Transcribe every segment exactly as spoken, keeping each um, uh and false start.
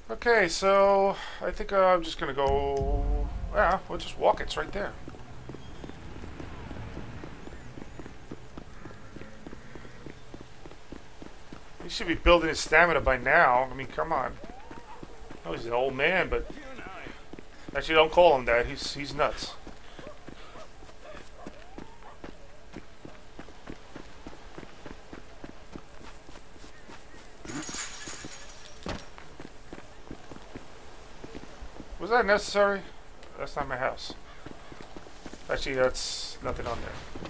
Okay, so I think uh, I'm just gonna go. Yeah, we'll just walk. It's right there. He should be building his stamina by now. I mean, come on. Oh, he's an old man, but actually, don't call him that. He's he's nuts. Was that necessary? That's not my house. Actually, that's nothing on there.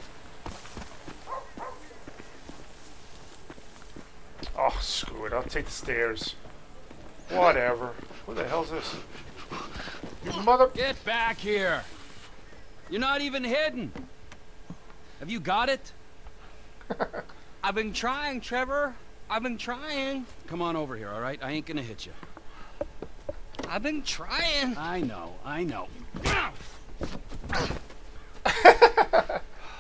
Oh, screw it. I'll take the stairs. Whatever. What the hell's this? You mother... Get back here! You're not even hidden! Have you got it? I've been trying, Trevor. I've been trying. Come on over here, all right? I ain't gonna hit you. I've been trying. I know, I know. I,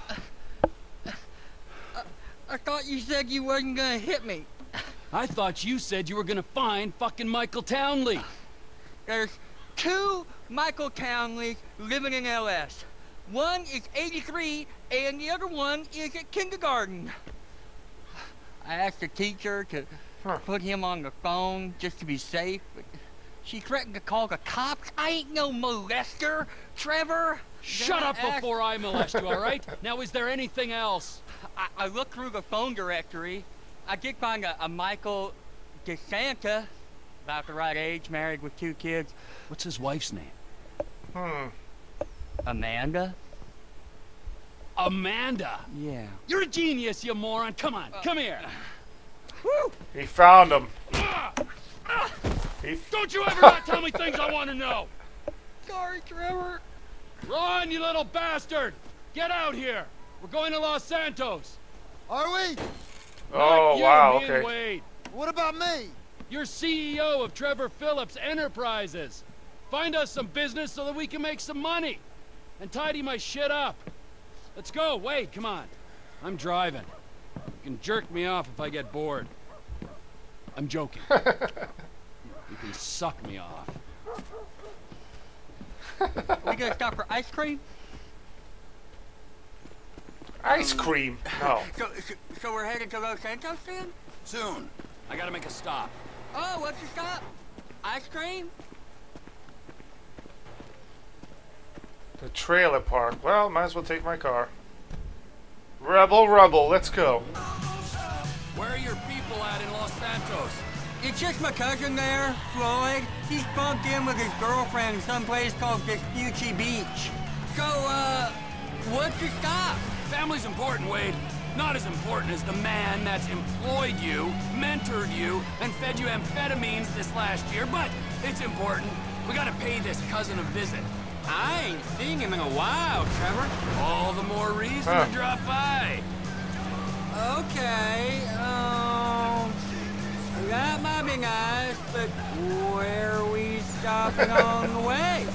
I thought you said you wasn't gonna hit me. I thought you said you were gonna find fucking Michael Townley. There's two Michael Townleys living in L S. One is eighty-three, and the other one is at kindergarten. I asked the teacher to Huh. put him on the phone just to be safe, but she threatened to call the cops. I ain't no molester, Trevor. Shut Then up I asked- before I molest you, all right? Now, is there anything else? I, I looked through the phone directory. I did find a, a Michael DeSanta, about the right age, married with two kids. What's his wife's name? Hmm. Amanda? Amanda! Yeah. You're a genius, you moron! Come on, come here! Woo! He found him. He... Don't you ever not tell me things I want to know! Sorry, Trevor. Run, you little bastard! Get out here! We're going to Los Santos! Are we? Oh, Not you, wow, me okay. and Wade. What about me? You're C E O of Trevor Phillips Enterprises. Find us some business so that we can make some money. And tidy my shit up. Let's go, Wade, come on. I'm driving. You can jerk me off if I get bored. I'm joking. You can suck me off. We gonna stop for ice cream? Ice cream. No. So, so, so we're headed to Los Santos then? Soon. I gotta make a stop. Oh, what's the stop? Ice cream? The trailer park. Well, might as well take my car. Rebel, rebel. Let's go. Where are your people at in Los Santos? It's just my cousin there, Floyd. He's bumped in with his girlfriend someplace called Vespucci Beach. So, uh, what's the stop? Family's important, Wade. Not as important as the man that's employed you, mentored you, and fed you amphetamines this last year, but it's important. We gotta pay this cousin a visit. I ain't seen him in a while, Trevor. All the more reason Huh. to drop by. Okay, um, that might be nice, but where are we stopping on the way?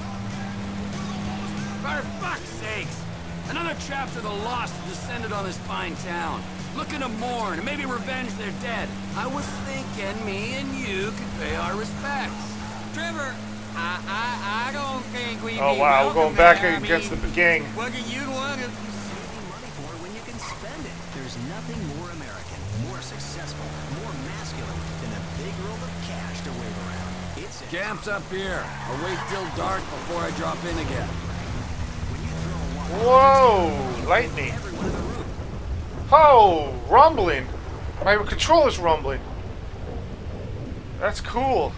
For fuck's sakes! Another chapter of the lost have descended on this fine town. Looking to mourn and maybe revenge their dead. I was thinking me and you could pay our respects. Trevor, I, I, I don't think we Oh, wow. We're going back against the gang. What do you want to... Saving money for when you can spend it. There's nothing more American, more successful, more masculine than a big roll of cash to wave around. It's a Camp's up here. I'll wait till dark before I drop in again. when you throw a walk Whoa! Lightning. everyone in the room. Oh, rumbling. My controller's rumbling. That's cool.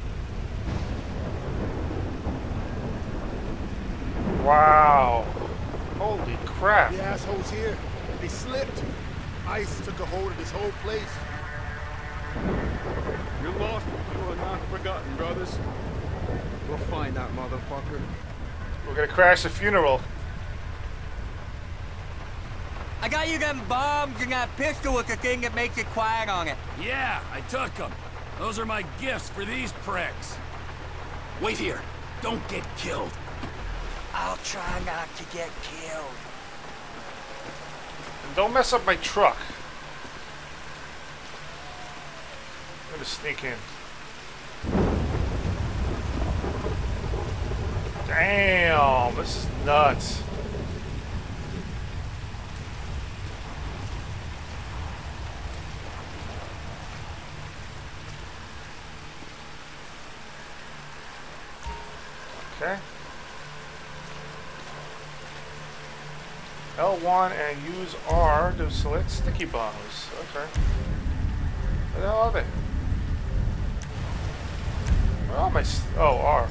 Wow. Holy crap. The assholes here, they slipped. Ice took a hold of this whole place. You're lost, but you are not forgotten, brothers. We'll find that motherfucker. We're gonna crash the funeral. I got you them bombs and that pistol with the thing that makes it quiet on it. Yeah, I took them. Those are my gifts for these pricks. Wait here. Don't get killed. I'll try not to get killed. And don't mess up my truck. I'm gonna sneak in. Damn, this is nuts. Okay. L one and use R to select sticky bombs. Okay. Where the hell are they? Where are my... St oh, R.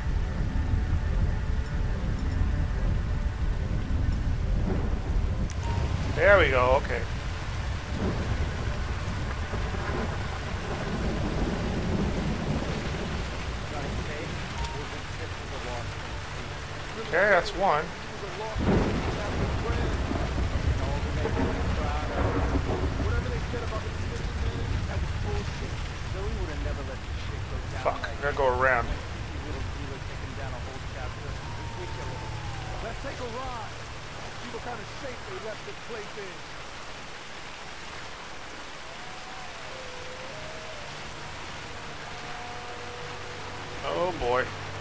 There we go, okay. Okay, that's one. Fuck, I gotta go around. Let's take a ride. See what kind of shape they left this place in. Oh boy.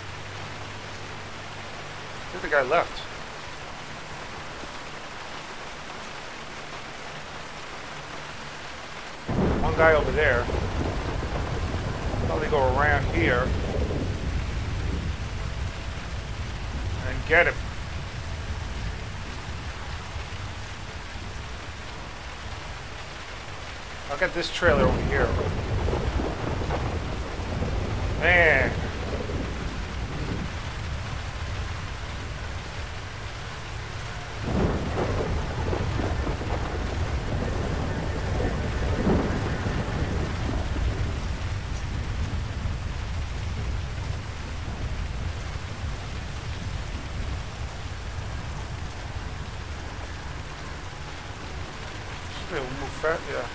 I think the guy left. One guy over there. Probably go around here and get him. I'll get this trailer over here. Man. Should be able to move fast, yeah.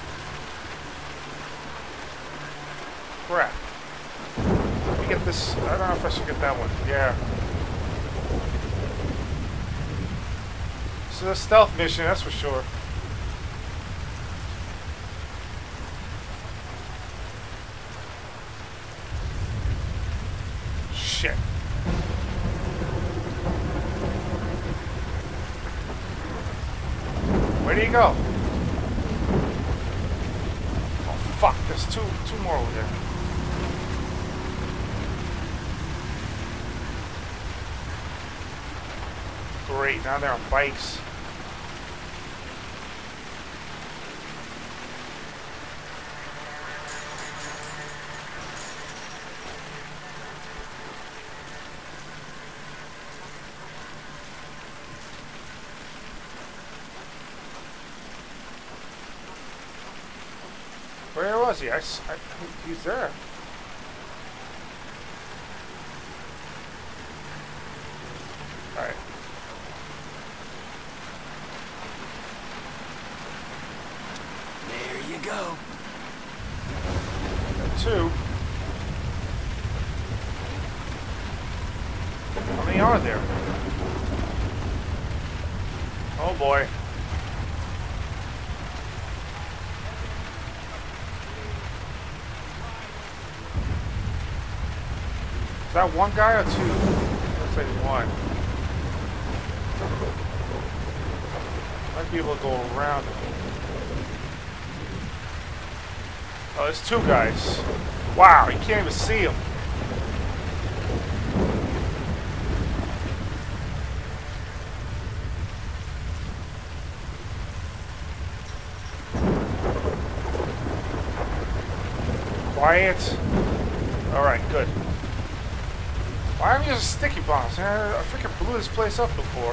Crap. Let me get this. I don't know if I should get that one. Yeah. This is a stealth mission, that's for sure. Shit. Where do you go? Oh fuck, there's two two more over there. Great, now they're on bikes. Where was he? I, I, he's there. Alright. There you go. Got two. How many are there? Oh boy. Is that one guy or two? Looks like one. Might be able to go around him. Oh, there's two guys. Wow, you can't even see them. Quiet. Alright, good. Why am I using sticky bombs? Man, I freaking blew this place up before.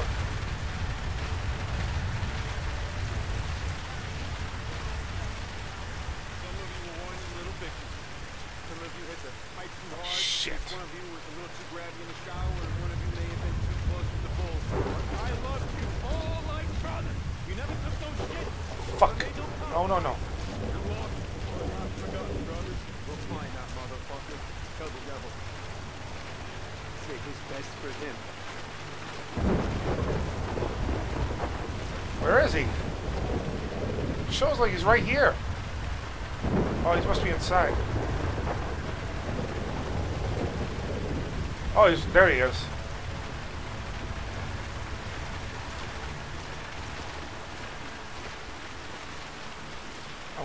Shit. One of you was a little too grabby in the shower, and one of you may have been too close to the bull. I love you all like brothers. You never took those shit. Fuck. No, no, no. You're lost. We're not forgotten, brothers. We'll find that motherfucker. Tell the devil. Say his best for him. Where is he? Shows like he's right here. Oh, he must be inside. Oh, he's there. He is.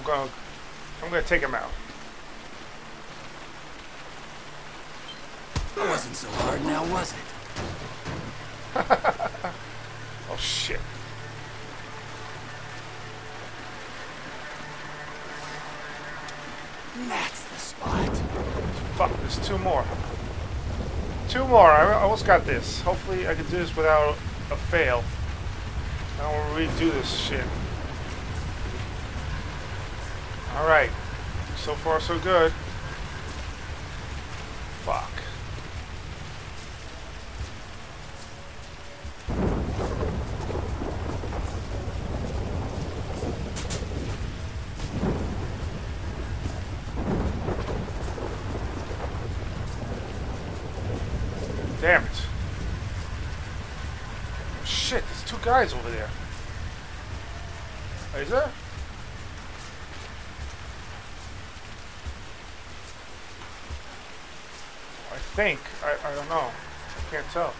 gonna, I'm gonna take him out. It wasn't so hard now, was it? Oh shit. That's the spot. Fuck, there's two more. Two more. I almost got this. Hopefully I can do this without a fail. I don't want to redo this shit. Alright. So far so good. Fuck. Damn it. Oh, shit, there's two guys over there. Is there? I think. I, I don't know. I can't tell.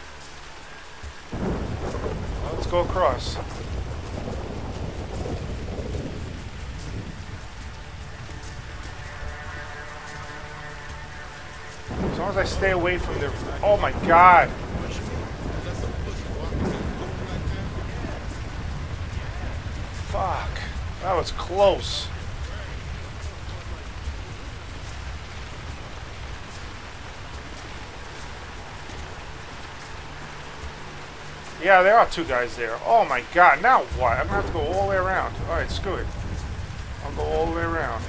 Well, let's go across. As long as I stay away from their... Oh my god! Fuck. That was close. Yeah, there are two guys there. Oh my god, now what? I'm gonna have to go all the way around. Alright, screw it. I'll go all the way around.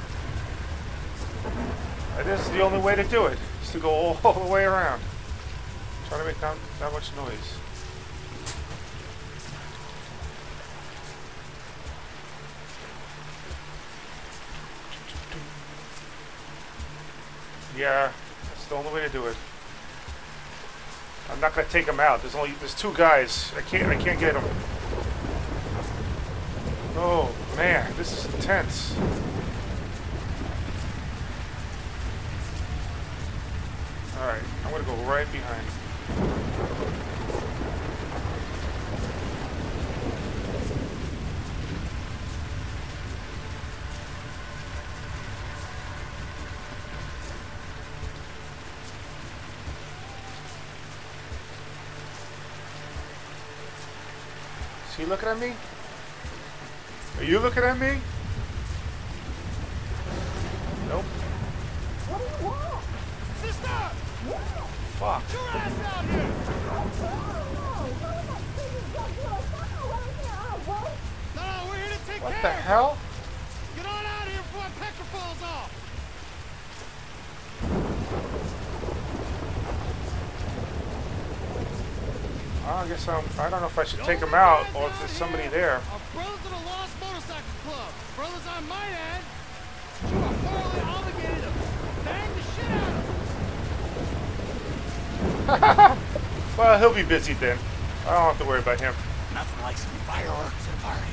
And this is the only way to do it, is to go all, all the way around. Try to make not that much noise. Yeah, that's the only way to do it. I'm not gonna take them out. There's only there's two guys. I can't I can't get them. Oh man, this is intense. All right, I'm gonna go right behind. Is he looking at me? Are you looking at me? Nope. What do you want? Sister! Fuck. Get your ass out here! No, no, we're here to take What care the of you. hell? Get on out of here before my pecker falls off! I guess I'm, I don't know if I should take him out or if there's somebody there. Our brothers of the Lost Motorcycle Club. Brothers, I might add. You are morally obligated to bang the shit out of them. Well, he'll be busy then. I don't have to worry about him. Nothing like some fireworks at a party.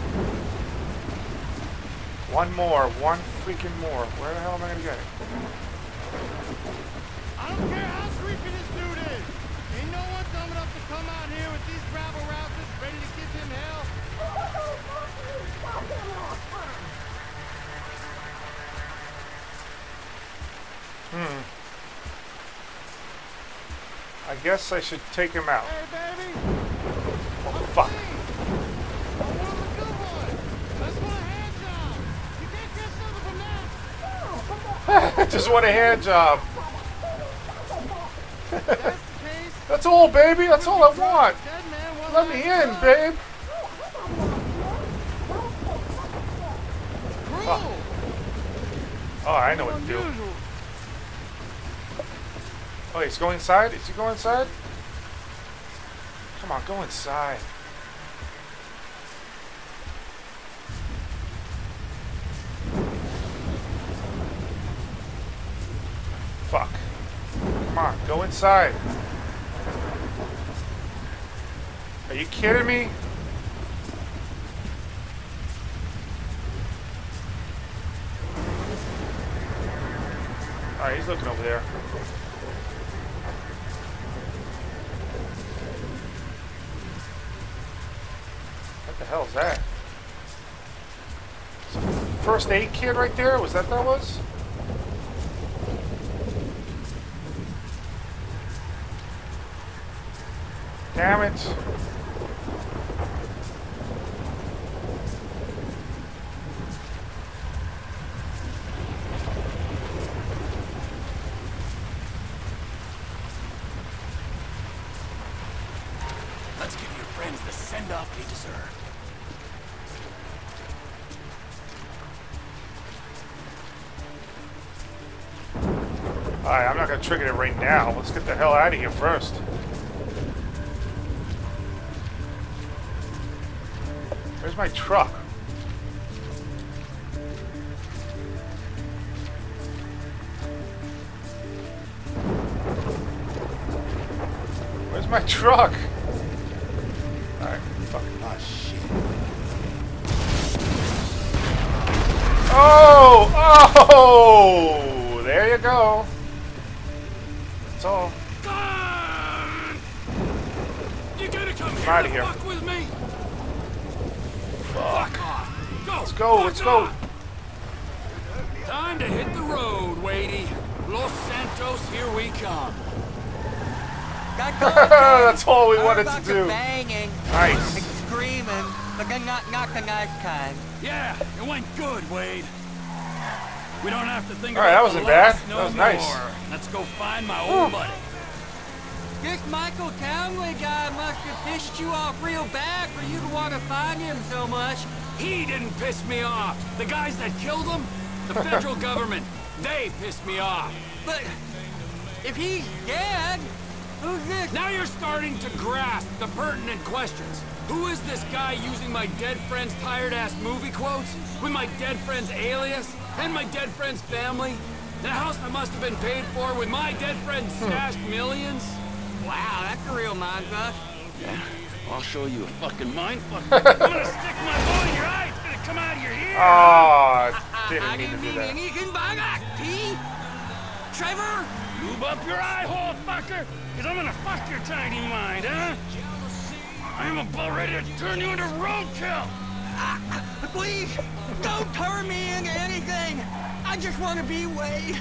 One more, one freaking more. Where the hell am I gonna get it? I don't care how creepy this dude is. Ain't no one dumb enough to come out here with these rabble rousers ready to give him hell. Hmm. I guess I should take him out. Hey, baby. Oh, fuck. I want a good one. Let's want a hand job. You can't get something from that. Just want a hand job. That's the case. That's all, baby. That's all I want. Dead man, one Let me last in, try. babe. Cruel. Oh, I know what to do. Unusual. Oh, he's going inside? Is he going inside? Come on, go inside. Fuck. Come on, go inside. Are you kidding me? Alright, he's looking over there. What the hell is that? It's a first aid kit right there? Was that that was? Damn it. Let's give your friends the send-off they deserve. Alright, I'm not gonna trigger it right now. Let's get the hell out of here first. Where's my truck? Where's my truck? Alright, fuck. Oh, shit. Oh! Oh! There you go. That's all. You gotta come I'm here outta to here. fuck with me. Fuck. Fuck off. Go. Let's go, Fuck let's go. off. Time to hit the road, Wadey. Los Santos, here we come. Got going, That's all we Heard wanted about to the do. Banging, Nice. and screaming, but then not not the nice kind. Yeah, it went good, Wade. We don't have to think All right, about that wasn't the bad. loss no That was nice. more. Let's go find my old buddy. This Michael Townley guy must have pissed you off real bad for you to want to find him so much. He didn't piss me off. The guys that killed him, the federal government, they pissed me off. But if he's dead, who's this? Now you're starting to grasp the pertinent questions. Who is this guy using my dead friend's tired-ass movie quotes? With my dead friend's alias? And my dead friend's family? The house that must have been paid for with my dead friend's stashed millions? Wow, that's a real mindfuck. Yeah, I'll show you a fucking mindfuck. I'm gonna stick my ball in your eye. It's gonna come out of your ear. Oh, I didn't mean to didn't do mean that. anything by that, P. Trevor? Move up your eye hole, fucker, because I'm gonna fuck your tiny mind, huh? I'm about ready to turn you into roadkill. Ah, please, don't turn me into anything. I just want to be Wade.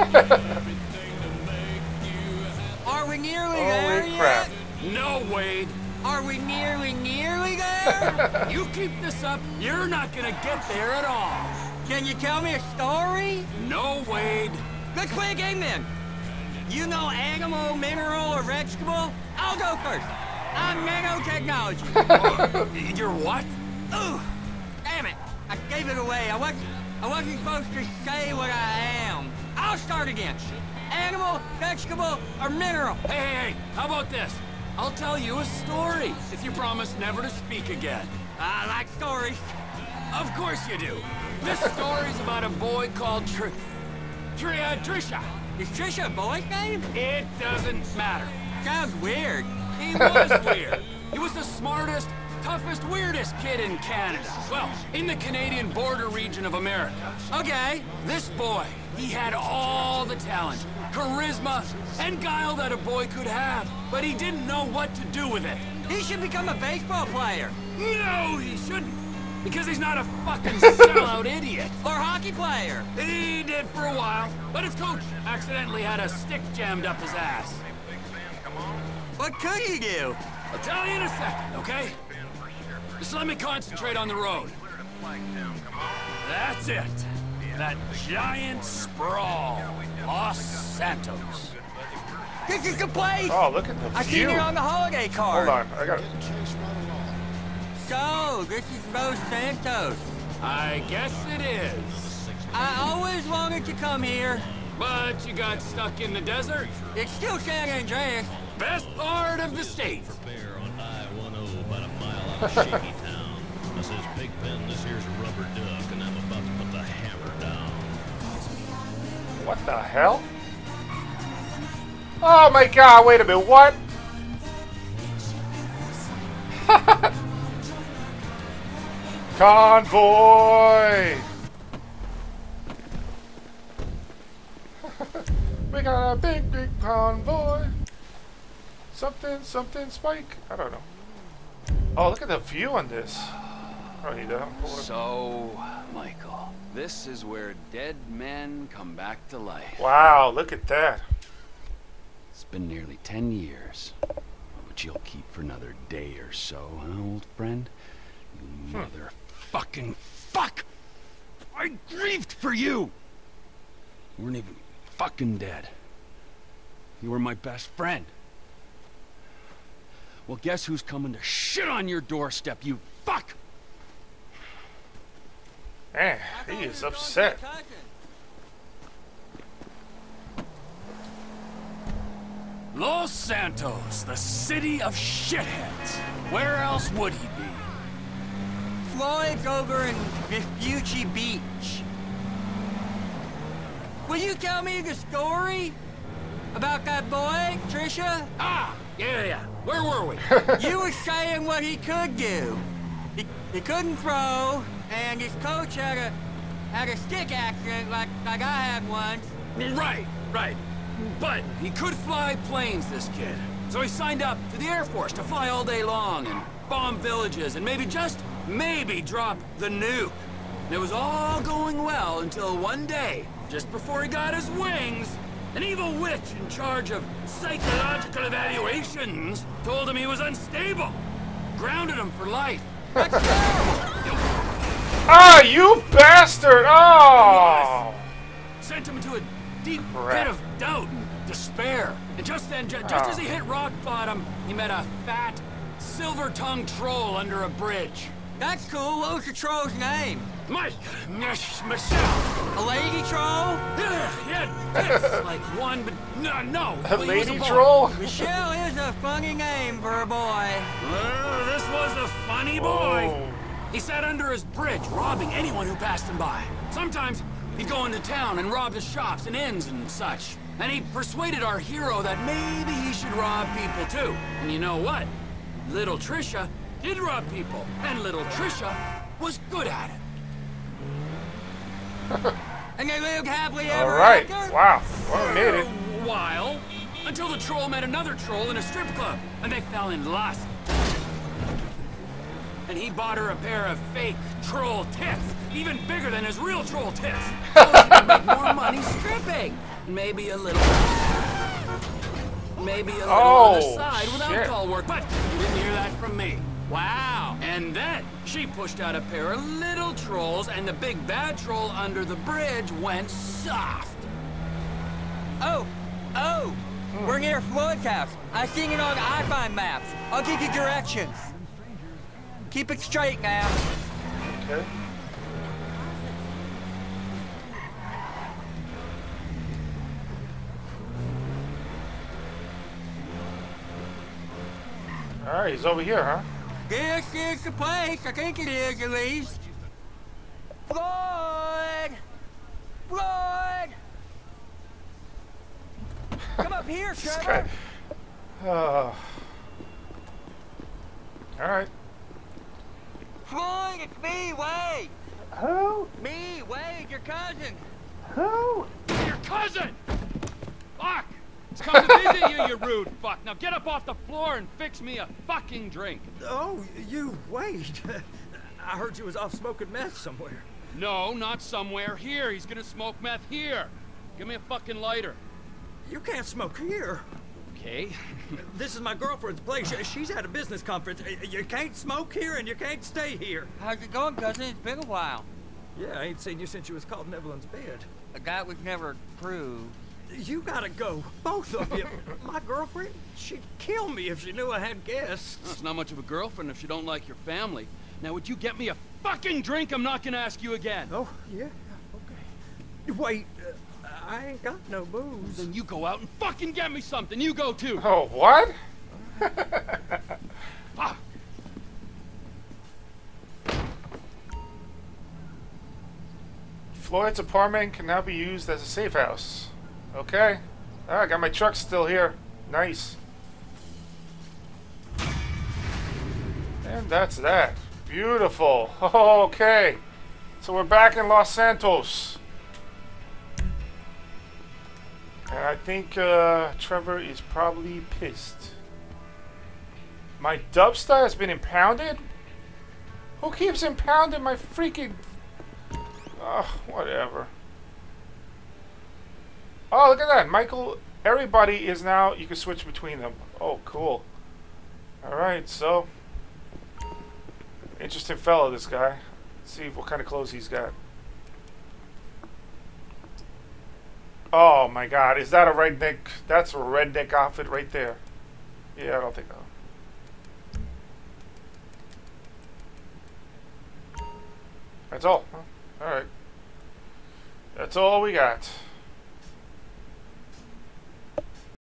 Are we nearly there Holy crap. yet? No, Wade. Are we nearly, nearly there? You keep this up, you're not gonna get there at all. Can you tell me a story? No, Wade. Let's play a game then. You know animal, mineral, or vegetable? I'll go first. I'm nanotechnology. You're what? Ooh, damn it. I gave it away. I wasn't, I wasn't supposed to say what I am. I'll start again. Animal, vegetable, or mineral? Hey, hey, hey, how about this? I'll tell you a story if you promise never to speak again. I like stories. Of course you do. This story's about a boy called Tr... Tr... Uh, Trisha. Is Trisha a boy's name? It doesn't matter. Sounds weird. He was weird. He was the smartest, toughest, weirdest kid in Canada. Well, in the Canadian border region of America. Okay. This boy, he had all the talent, charisma, and guile that a boy could have, but he didn't know what to do with it. He should become a baseball player. No, he shouldn't, because he's not a fucking sellout idiot. Or hockey player. He did for a while, but his coach accidentally had a stick jammed up his ass. What could he do? I'll tell you in a second, okay? Just let me concentrate on the road. That's it. That giant sprawl. Los Santos. This is the place! Oh, look at the I view. seen it on the holiday card. Hold on, I got it. So, this is Los Santos. I guess it is. I always wanted to come here. But you got stuck in the desert. It's still San Andreas. Best part of the state. Bear on I ten, about a mile out of Shaky Town. This is Pigpen, this here's a rubber duck, and I'm about to put the hammer down. What the hell? Oh my god, wait a minute, what? Convoy! We got a big, big convoy. Something, something, Spike. I don't know. Oh, look at the view on this. I don't need that. I'll pull it up. So, Michael, This is where dead men come back to life. Wow, look at that. It's been nearly ten years. Which you'll keep for another day or so, huh, old friend? You motherfucking fuck! I grieved for you! You weren't even fucking dead. You were my best friend. Well, guess who's coming to shit on your doorstep, you fuck! Man, he is upset. Los Santos, the city of shitheads. Where else would he be? Floyd's over in Vespucci Beach. Will you tell me the story about that boy, Trisha? Ah, yeah, yeah. Where were we? You were saying what he could do. He, he couldn't throw, and his coach had a had a stick accident like like I had once. Right, right. But he could fly planes, this kid. So he signed up to the Air Force to fly all day long and bomb villages and maybe, just maybe, drop the nuke. And it was all going well until one day, just before he got his wings, an evil witch in charge of psychological evaluations told him he was unstable. Grounded him for life. Ah, you bastard! Oh! Sent him into a deep Crap. pit of doubt and despair. And just then, ju just Oh. as he hit rock bottom, he met a fat, silver-tongued troll under a bridge. That's cool. What was the troll's name? Mike, Mish, Michelle. A lady troll? Yeah, he had tits like one, but no, no. A well, he was lady boy. troll? Michelle is a funny name for a boy. Uh, this was a funny boy. Oh. He sat under his bridge, robbing anyone who passed him by. Sometimes he'd go into town and rob the shops and inns and such. And he persuaded our hero that maybe he should rob people too. And you know what? Little Trisha did rob people, and little Trisha was good at it. And they lived happily All ever right. after? Wow. Well, For I made it. a while, until the troll met another troll in a strip club, and they fell in lust. And he bought her a pair of fake troll tits, even bigger than his real troll tits. So she could make more money stripping. Maybe a little, maybe a little on the Oh, side without shit. call work, but you didn't hear that from me. Wow. And then she pushed out a pair of little trolls, and the big bad troll under the bridge went soft. Oh, oh, we're near Floyd's house. I've seen it on the iFind maps. I'll give you directions. Keep it straight now. Okay. All right, he's over here, huh? This is the place. I think it is, at least. Floyd! Floyd! Come up here, This Trevor. guy. Oh. All right. Floyd, it's me, Wade. Who? Me, Wade, your cousin. Who? Your cousin! Fuck! It's come to visit you, you rude fuck. Now get up off the floor and fix me a fucking drink. Oh, you, Wade. I heard you was off smoking meth somewhere. No, not somewhere. Here. He's gonna smoke meth here. Give me a fucking lighter. You can't smoke here. Okay. This is my girlfriend's place. She's at a business conference. You can't smoke here and you can't stay here. How's it going, cousin? It's been a while. Yeah, I ain't seen you since you was caught in Evelyn's bed. That was never proved. You gotta go, both of you. My girlfriend, she'd kill me if she knew I had guests. Well, it's not much of a girlfriend if you don't like your family. Now, would you get me a fucking drink? I'm not gonna ask you again. Oh, yeah, okay. Wait, uh, I ain't got no booze. Then you go out and fucking get me something. You go too. Oh, what? Fuck. Floyd's apartment can now be used as a safe house. Okay. Ah, I got my truck still here. Nice. And that's that. Beautiful. Okay. So we're back in Los Santos. And I think uh, Trevor is probably pissed. My dubster has been impounded? Who keeps impounding my freaking... Oh, whatever. Oh, look at that. Michael, everybody is now, you can switch between them. Oh, cool. Alright, so. Interesting fellow, this guy. Let's see what kind of clothes he's got. Oh my god, is that a redneck? That's a redneck outfit right there. Yeah, I don't think so. That's all. Alright. That's all we got.